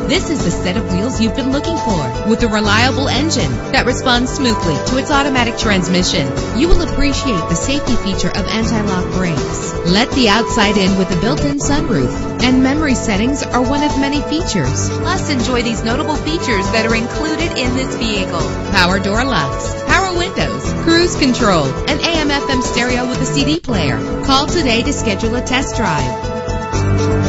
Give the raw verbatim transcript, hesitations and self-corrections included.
This is the set of wheels you've been looking for, with a reliable engine that responds smoothly to its automatic transmission. You will appreciate the safety feature of anti-lock brakes. Let the outside in with a built-in sunroof, and memory settings are one of many features. Plus, enjoy these notable features that are included in this vehicle: power door locks, power windows, cruise control, an A M F M stereo with a C D player. Call today to schedule a test drive.